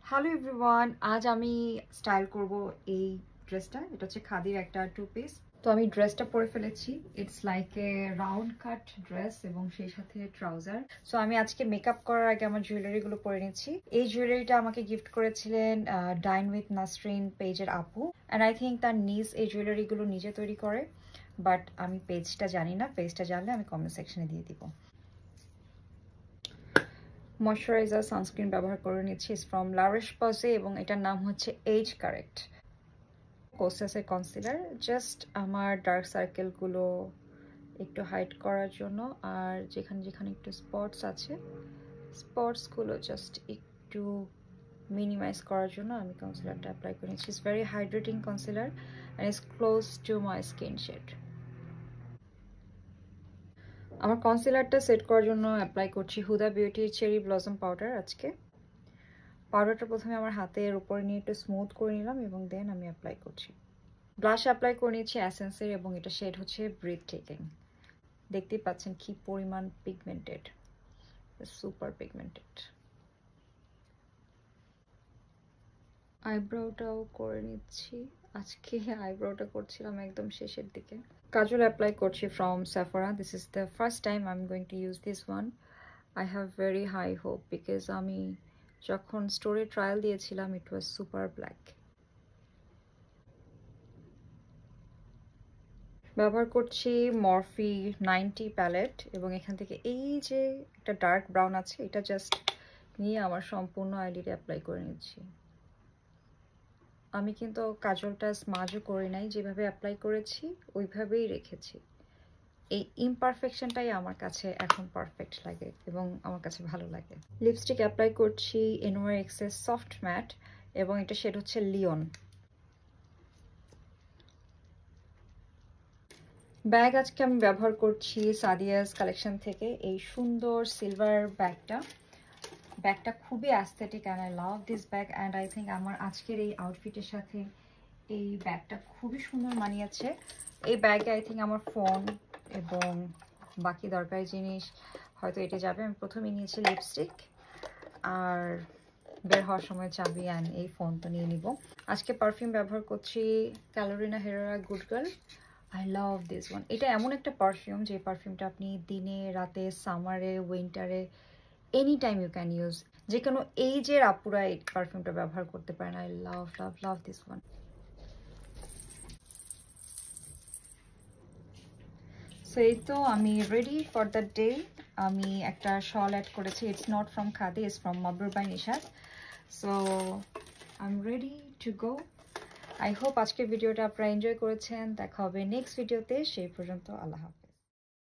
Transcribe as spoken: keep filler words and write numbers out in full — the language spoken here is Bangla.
হ্যালো এভরিওয়ান, আজ আমি স্টাইল করব এই ড্রেসটা। এটা হচ্ছে খাদির একটা টু পিস। তো আমি ড্রেসটা পরে ফেলেছি। It's like a round cut dress এবং সেই সাথে ট্রাউজার। সো আমি আজকে মেকআপ করার আগে আমার জুয়েলারিগুলো পরে নিচ্ছি। এই জুয়েলারিটা আমাকে গিফট করেছিলেন ডাইন উইথ নাসরিন পেজের আপু, অ্যান্ড আই থিঙ্ক তার নিজ এই জুয়েলারিগুলো নিজে তৈরি করে, বাট আমি পেজটা জানি না। পেজটা জানলে আমি কমেন্ট সেকশনে দিয়ে দিব। ময়শ্চারাইজার সানস্ক্রিন ব্যবহার করে নিচ্ছি ফ্রম লারিশ পজে এবং এটার নাম হচ্ছে এজ কারেক্ট। কোসেসের কনসিলার, জাস্ট আমার ডার্ক সার্কেলগুলো একটু হাইড করার জন্য, আর যেখানে যেখানে একটু স্পটস আছে স্পটসগুলো জাস্ট একটু মিনিমাইজ করার জন্য আমি কনসিলারটা অ্যাপ্লাই করে নিচ্ছি। It's very hydrating concealer and it's close to my skin shade. আমার কনসিলারটা সেট করার জন্য অ্যাপ্লাই করছি হুদা বিউটির চেরি ব্লসম পাউডার। আজকে পাউডারটা প্রথমে আমার হাতের উপরে নিয়ে একটু স্মুথ করে নিলাম এবং দেন আমি অ্যাপ্লাই করছি। ব্লাশ অ্যাপ্লাই করে নিয়েছি অ্যাসেন্সের এবং এটা শেড হচ্ছে ব্রিথ টেকিং। দেখতেই পাচ্ছেন কি পরিমাণ পিগমেন্টেড, সুপার পিগমেন্টেড। আইব্রোটাও করে নিচ্ছি। আজকে আইব্রোটা করছিলাম একদম শেষের দিকে। কাজল অ্যাপ্লাই করছি from Sephora. This is the first time I am going to use this one. I have very high hope because আমি যখন স্টোরে ট্রায়াল দিয়েছিলাম ইট ওয়াজ সুপার ব্ল্যাক। ব্যবহার করছি মরফি নাইনটি প্যালেট এবং এখান থেকে এই যে একটা ডার্ক ব্রাউন আছে এটা জাস্ট নিয়ে আমার সম্পূর্ণ আইলিডে অ্যাপ্লাই করে নিচ্ছি। আমি কিন্তু কাজলটা স্মাজও করি নাই, যেভাবে অ্যাপ্লাই করেছি ওইভাবেই রেখেছি। এই ইমপারফেকশনটাই আমার কাছে এখন পারফেক্ট লাগে এবং আমার কাছে ভালো লাগে। লিপস্টিক অ্যাপ্লাই করছি এনওয়ার এক্সেস সফট ম্যাট এবং এটা শেড হচ্ছে লিওন। ব্যাগ আজকে আমি ব্যবহার করছি সাদিয়াস কালেকশন থেকে এই সুন্দর সিলভার ব্যাগটা। ব্যাগটা খুবই aesthetic and I love this bag and I think আমার আজকের এই আউটফিটের সাথে এই ব্যাগটা খুবই সুন্দর মানিয়েছে। এই ব্যাগে আই থিঙ্ক আমার ফোন এবং বাকি দরকারি জিনিস হয়তো এটা যাবে। আমি প্রথমে নিয়েছি লিপস্টিক আর বের হওয়ার সময় চাবি অ্যান্ড এই ফোন তো নিয়ে নিব। আজকে পারফিউম ব্যবহার করছি Carolina Herrera good girl. I love this one. এটা এমন একটা পারফিউম যে পারফিউমটা আপনি দিনে রাতে সামারে উইন্টারে any time you can use. যে কোনো এইজের আপুরা এই পারফিউমটা ব্যবহার করতে পারেন। I love love love this one. So এই তো আমি রেডি ফর দ্য ডে। আমি একটা শল অ্যাড করেছি। It's not from Khadi, it's from Mabroor by Nishad. So I am ready to go. I hope আজকের ভিডিওটা আপনারা এনজয় করেছেন। দেখা হবে নেক্সট ভিডিওতে। সেই পর্যন্ত আল্লাহ হাফেজ।